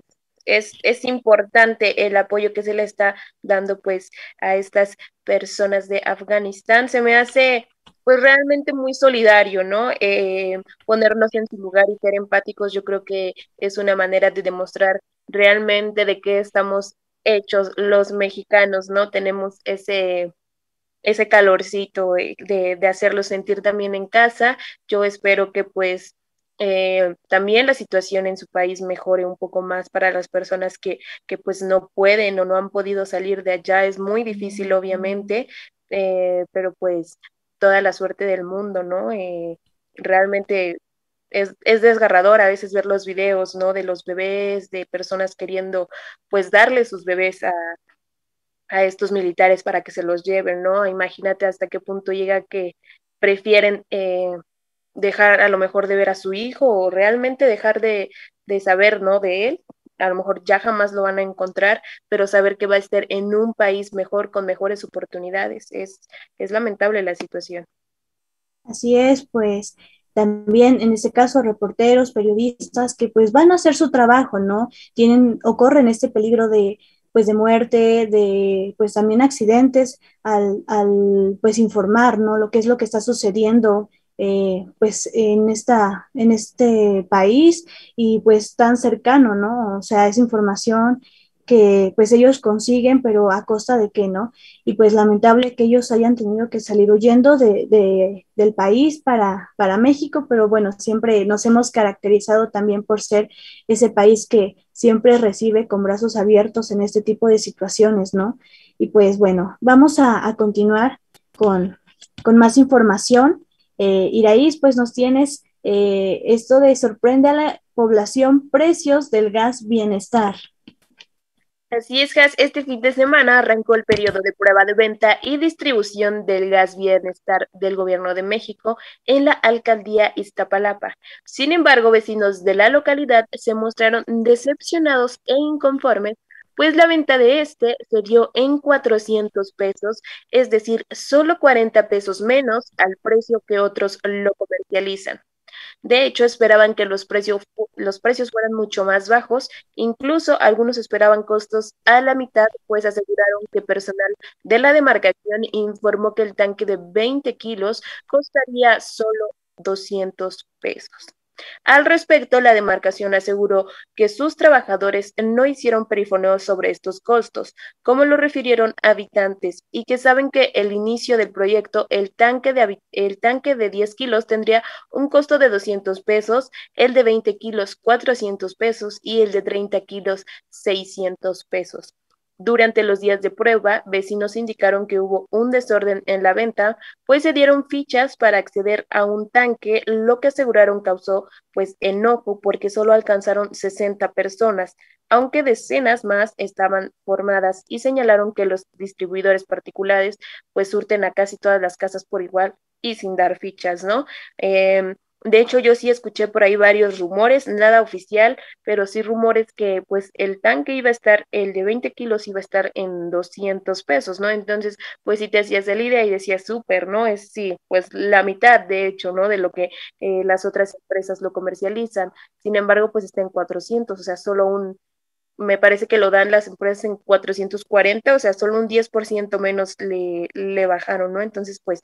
es importante el apoyo que se le está dando pues a estas personas de Afganistán. Se me hace pues realmente muy solidario, ¿no? Ponernos en su lugar y ser empáticos, yo creo que es una manera de demostrar realmente de qué estamos hechos los mexicanos, ¿no? Tenemos ese calorcito de hacerlo sentir también en casa. Yo espero que pues también la situación en su país mejore un poco más para las personas que pues no pueden o no han podido salir de allá. Es muy difícil, obviamente, pero pues toda la suerte del mundo, ¿no? Realmente es desgarrador a veces ver los videos, ¿no? De los bebés, de personas queriendo pues darle sus bebés a estos militares para que se los lleven, ¿no? Imagínate hasta qué punto llega que prefieren dejar a lo mejor de ver a su hijo o realmente dejar de saber, ¿no? De él. A lo mejor ya jamás lo van a encontrar, pero saber que va a estar en un país mejor, con mejores oportunidades. Es lamentable la situación. Así es, pues también en este caso reporteros, periodistas que pues van a hacer su trabajo, ¿no? O corren este peligro de pues de muerte, de pues también accidentes al pues informar, ¿no? Lo que es lo que está sucediendo pues en este país y pues tan cercano, ¿no? O sea, es información que pues ellos consiguen, pero a costa de qué, ¿no? Y pues lamentable que ellos hayan tenido que salir huyendo del país para México, pero bueno, siempre nos hemos caracterizado también por ser ese país que siempre recibe con brazos abiertos en este tipo de situaciones, ¿no? Y pues bueno, vamos a continuar con más información. Iraís, pues nos tienes esto de sorprende a la población precios del gas bienestar. Así es, Gas. Este fin de semana arrancó el periodo de prueba de venta y distribución del gas bienestar del Gobierno de México en la alcaldía Iztapalapa. Sin embargo, vecinos de la localidad se mostraron decepcionados e inconformes, pues la venta de este se dio en 400 pesos, es decir, solo 40 pesos menos al precio que otros lo comercializan. De hecho, esperaban que los precios fueran mucho más bajos, incluso algunos esperaban costos a la mitad, pues aseguraron que personal de la demarcación informó que el tanque de 20 kilos costaría solo 200 pesos. Al respecto, la demarcación aseguró que sus trabajadores no hicieron perifoneo sobre estos costos, como lo refirieron habitantes, y que saben que el inicio del proyecto, el tanque de 10 kilos tendría un costo de 200 pesos, el de 20 kilos 400 pesos y el de 30 kilos 600 pesos. Durante los días de prueba, vecinos indicaron que hubo un desorden en la venta, pues se dieron fichas para acceder a un tanque, lo que aseguraron causó pues enojo porque solo alcanzaron 60 personas, aunque decenas más estaban formadas, y señalaron que los distribuidores particulares pues surten a casi todas las casas por igual y sin dar fichas, ¿no? De hecho, yo sí escuché por ahí varios rumores, nada oficial, pero sí rumores que pues el tanque iba a estar, el de 20 kilos iba a estar en 200 pesos, ¿no? Entonces, pues si te hacías la idea y decías súper, ¿no? Es sí, pues la mitad, de hecho, ¿no? De lo que las otras empresas lo comercializan. Sin embargo, pues está en 400, o sea, me parece que lo dan las empresas en 440, o sea, solo un 10% menos le bajaron, ¿no? Entonces, pues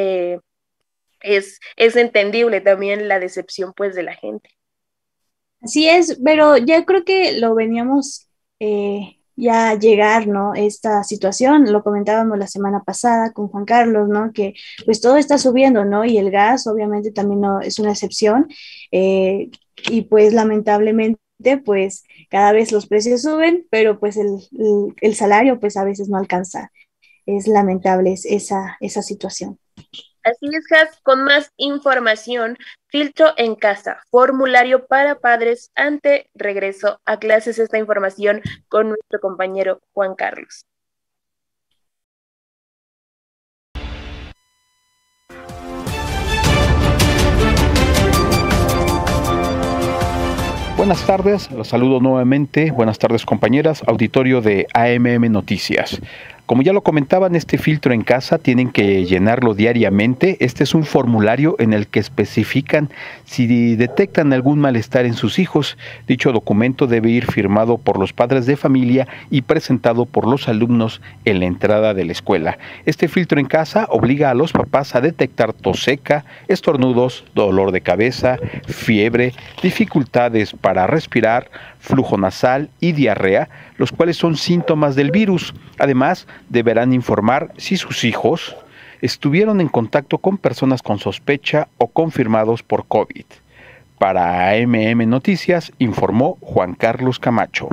es entendible también la decepción pues de la gente. Así es, pero ya creo que lo veníamos ya llegar, ¿no? Esta situación, lo comentábamos la semana pasada con Juan Carlos, ¿no? Que pues todo está subiendo, ¿no? Y el gas obviamente también no es una excepción, y pues lamentablemente pues cada vez los precios suben, pero pues el salario pues a veces no alcanza. Es lamentable esa situación. Así es, Jas, con más información, filtro en casa, formulario para padres ante regreso a clases. Esta información con nuestro compañero Juan Carlos. Buenas tardes, los saludo nuevamente. Buenas tardes, compañeras, auditorio de AMM Noticias. Como ya lo comentaban, este filtro en casa tienen que llenarlo diariamente. Este es un formulario en el que especifican si detectan algún malestar en sus hijos. Dicho documento debe ir firmado por los padres de familia y presentado por los alumnos en la entrada de la escuela. Este filtro en casa obliga a los papás a detectar tos seca, estornudos, dolor de cabeza, fiebre, dificultades para respirar, flujo nasal y diarrea, los cuales son síntomas del virus. Además, deberán informar si sus hijos estuvieron en contacto con personas con sospecha o confirmados por COVID. Para AMM Noticias, informó Juan Carlos Camacho.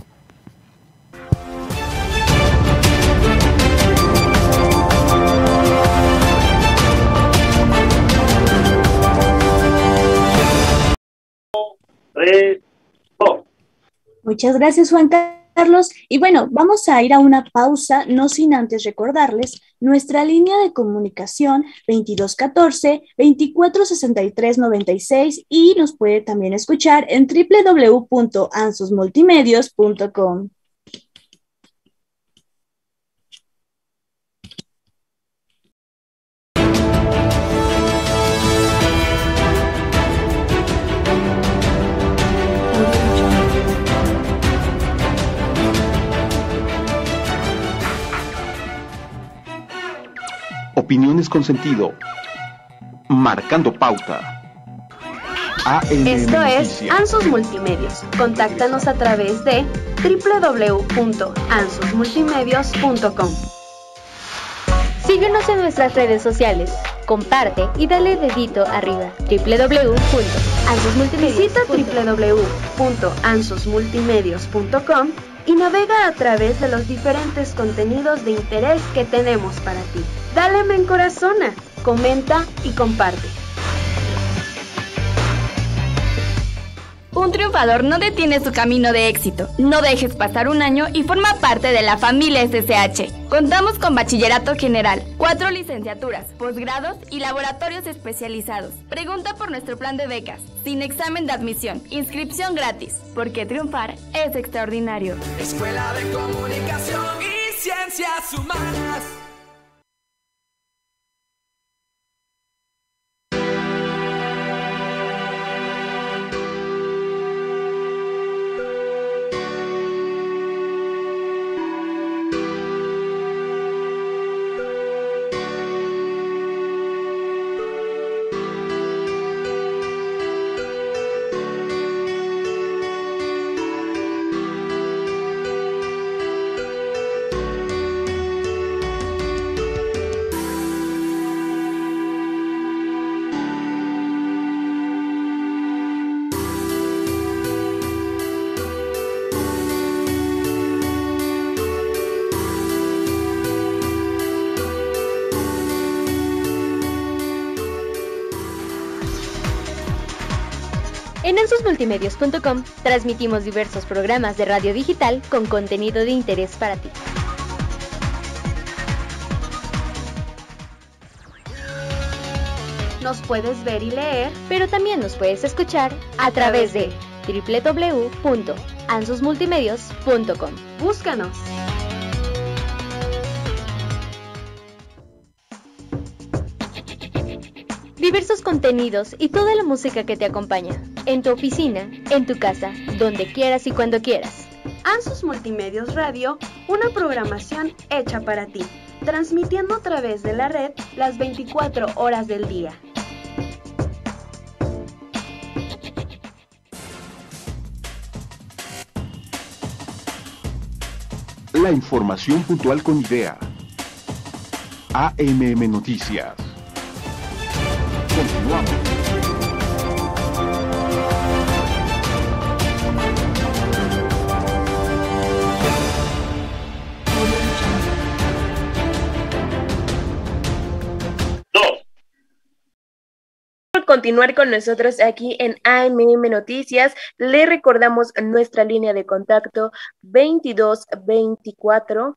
Muchas gracias, Juan Carlos. Y bueno, vamos a ir a una pausa, no sin antes recordarles nuestra línea de comunicación 2214-2463-96 y nos puede también escuchar en www.ansusmultimedios.com. Opiniones con sentido. Marcando pauta. Esto es Ansus Multimedios. Contáctanos a través de www.ansusmultimedios.com. Síguenos en nuestras redes sociales. Comparte y dale dedito arriba. www.ansusmultimedios.com. Visita www.ansusmultimedios.com y navega a través de los diferentes contenidos de interés que tenemos para ti. Dale me encorazona, comenta y comparte. Un triunfador no detiene su camino de éxito. No dejes pasar un año y forma parte de la familia SSH. Contamos con bachillerato general, 4 licenciaturas, posgrados y laboratorios especializados. Pregunta por nuestro plan de becas, sin examen de admisión, inscripción gratis, porque triunfar es extraordinario. Escuela de Comunicación y Ciencias Humanas. En ansusmultimedios.com transmitimos diversos programas de radio digital con contenido de interés para ti. Nos puedes ver y leer, pero también nos puedes escuchar a través de www.ansusmultimedios.com. Búscanos. Diversos contenidos y toda la música que te acompaña. En tu oficina, en tu casa, donde quieras y cuando quieras. Ansus Multimedios Radio, una programación hecha para ti, transmitiendo a través de la red las 24 horas del día. La información puntual con idea. AMM Noticias. Continuamos. Continuar con nosotros aquí en AMM Noticias, le recordamos nuestra línea de contacto 2214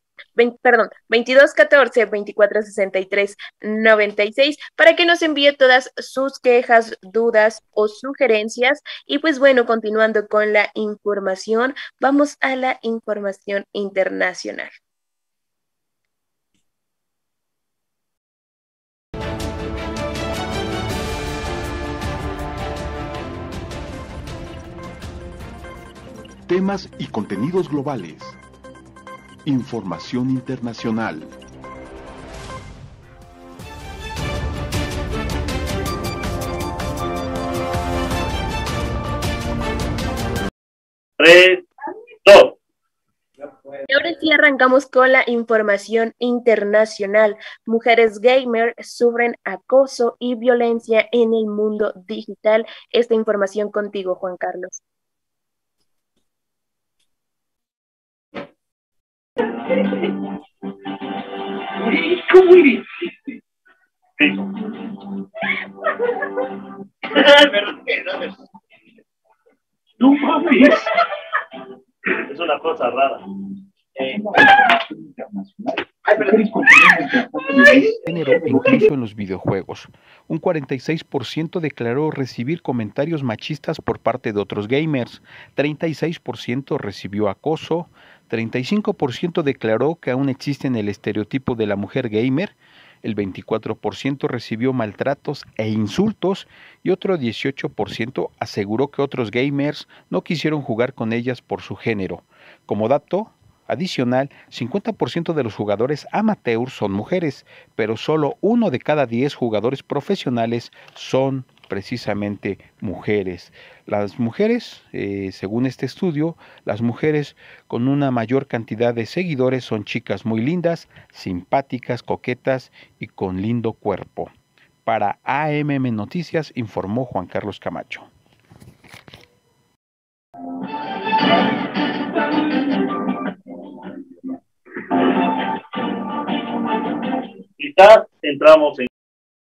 2463 96 para que nos envíe todas sus quejas, dudas o sugerencias. Y pues bueno, continuando con la información, vamos a la información internacional. temas y contenidos globales. Información internacional. Y ahora sí arrancamos con la información internacional. Mujeres gamer sufren acoso y violencia en el mundo digital. Esta información contigo, Juan Carlos. ¿Cómo le hiciste? No mames. Es una cosa rara. Género incluso en los videojuegos. Un 46% declaró recibir comentarios machistas por parte de otros gamers, 36% recibió acoso, 35% declaró que aún existen el estereotipo de la mujer gamer, el 24% recibió maltratos e insultos y otro 18% aseguró que otros gamers no quisieron jugar con ellas por su género. Como dato adicional, 50% de los jugadores amateurs son mujeres, pero solo 1 de cada 10 jugadores profesionales son precisamente mujeres. Las mujeres, según este estudio, las mujeres con una mayor cantidad de seguidores son chicas muy lindas, simpáticas, coquetas y con lindo cuerpo. Para AMM Noticias informó Juan Carlos Camacho. Quizás entramos en...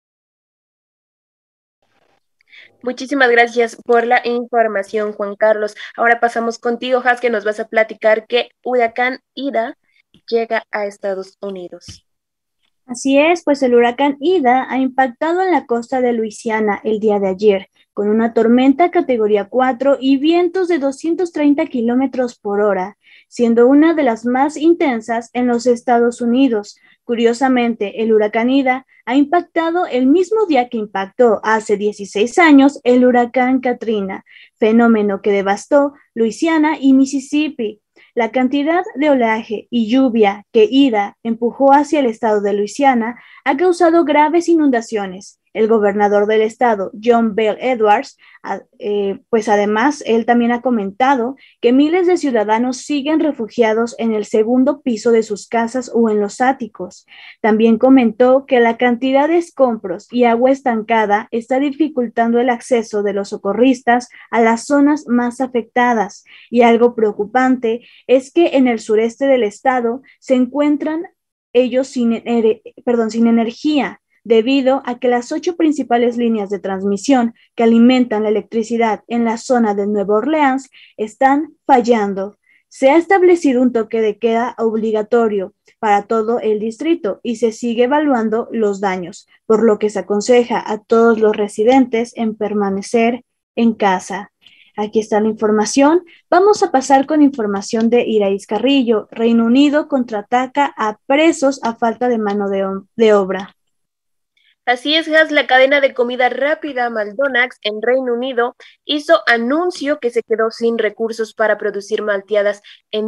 Muchísimas gracias por la información, Juan Carlos. Ahora pasamos contigo, Has, que nos vas a platicar que huracán Ida llega a Estados Unidos. Así es, pues el huracán Ida ha impactado en la costa de Luisiana el día de ayer, con una tormenta categoría 4 y vientos de 230 kilómetros por hora, siendo una de las más intensas en los Estados Unidos. Curiosamente, el huracán Ida ha impactado el mismo día que impactó hace 16 años el huracán Katrina, fenómeno que devastó Luisiana y Mississippi. La cantidad de oleaje y lluvia que Ida empujó hacia el estado de Luisiana ha causado graves inundaciones. El gobernador del estado, John Bel Edwards, pues además él también ha comentado que miles de ciudadanos siguen refugiados en el segundo piso de sus casas o en los áticos. También comentó que la cantidad de escombros y agua estancada está dificultando el acceso de los socorristas a las zonas más afectadas. Y algo preocupante es que en el sureste del estado se encuentran ellos sin energía, debido a que las 8 principales líneas de transmisión que alimentan la electricidad en la zona de Nueva Orleans están fallando. Se ha establecido un toque de queda obligatorio para todo el distrito y se sigue evaluando los daños, por lo que se aconseja a todos los residentes en permanecer en casa. Aquí está la información. Vamos a pasar con información de Iraíz Carrillo. Reino Unido contraataca a presos a falta de mano de obra. Así es, Has, la cadena de comida rápida McDonald's en Reino Unido hizo anuncio que se quedó sin recursos para producir malteadas en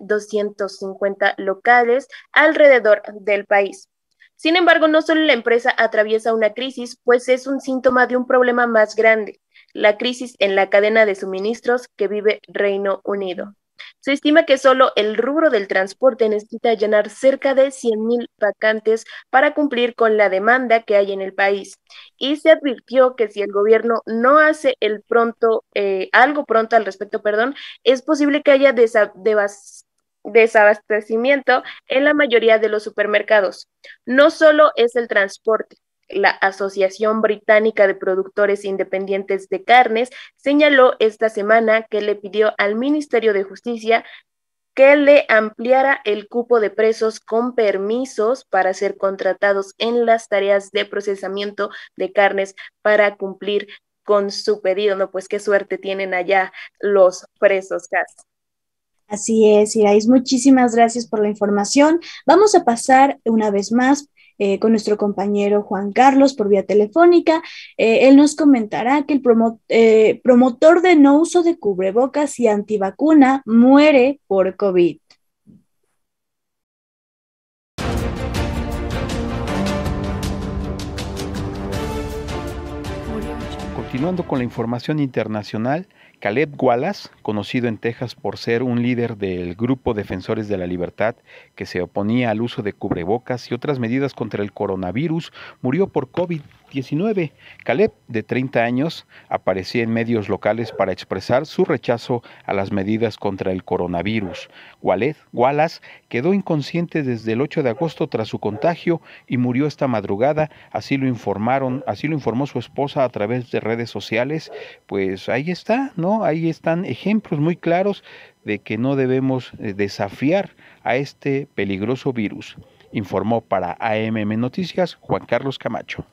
1,250 locales alrededor del país. Sin embargo, no solo la empresa atraviesa una crisis, pues es un síntoma de un problema más grande, la crisis en la cadena de suministros que vive Reino Unido. Se estima que solo el rubro del transporte necesita llenar cerca de 100,000 vacantes para cumplir con la demanda que hay en el país. Y se advirtió que si el gobierno no hace algo pronto al respecto, es posible que haya desabastecimiento en la mayoría de los supermercados. No solo es el transporte. La Asociación Británica de Productores Independientes de Carnes señaló esta semana que le pidió al Ministerio de Justicia que le ampliara el cupo de presos con permisos para ser contratados en las tareas de procesamiento de carnes para cumplir con su pedido. No, pues qué suerte tienen allá los presos, Cas. Así es, Iraíz, muchísimas gracias por la información. Vamos a pasar una vez más con nuestro compañero Juan Carlos por vía telefónica. Él nos comentará que el promotor de no uso de cubrebocas y antivacuna muere por COVID. Continuando con la información internacional, Caleb Wallace, conocido en Texas por ser un líder del Grupo Defensores de la Libertad que se oponía al uso de cubrebocas y otras medidas contra el coronavirus, murió por COVID-19. Caleb, de 30 años, aparecía en medios locales para expresar su rechazo a las medidas contra el coronavirus. Wallace quedó inconsciente desde el 8 de agosto tras su contagio y murió esta madrugada, así lo informó su esposa a través de redes sociales. Pues ahí está, ¿no? Ahí están ejemplos muy claros de que no debemos desafiar a este peligroso virus. Informó para AMM Noticias Juan Carlos Camacho.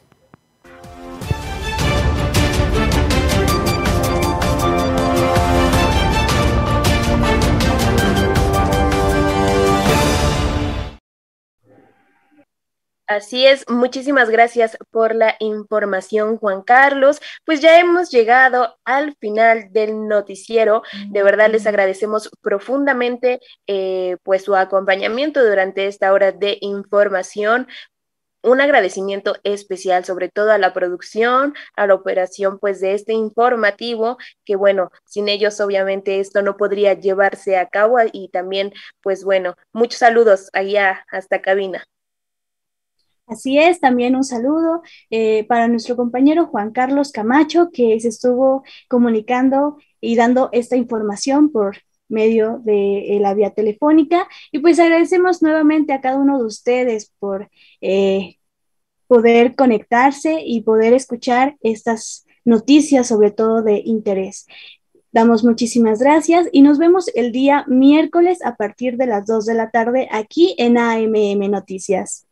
Así es, muchísimas gracias por la información, Juan Carlos. Pues ya hemos llegado al final del noticiero. De verdad les agradecemos profundamente pues su acompañamiento durante esta hora de información. Un agradecimiento especial sobre todo a la producción, a la operación pues de este informativo, que bueno, sin ellos obviamente esto no podría llevarse a cabo, y también pues bueno, muchos saludos allá hasta cabina. Así es, también un saludo para nuestro compañero Juan Carlos Camacho, que se estuvo comunicando y dando esta información por medio de la vía telefónica. Y pues agradecemos nuevamente a cada uno de ustedes por poder conectarse y poder escuchar estas noticias, sobre todo de interés. Damos muchísimas gracias y nos vemos el día miércoles a partir de las 2 de la tarde aquí en AMM Noticias.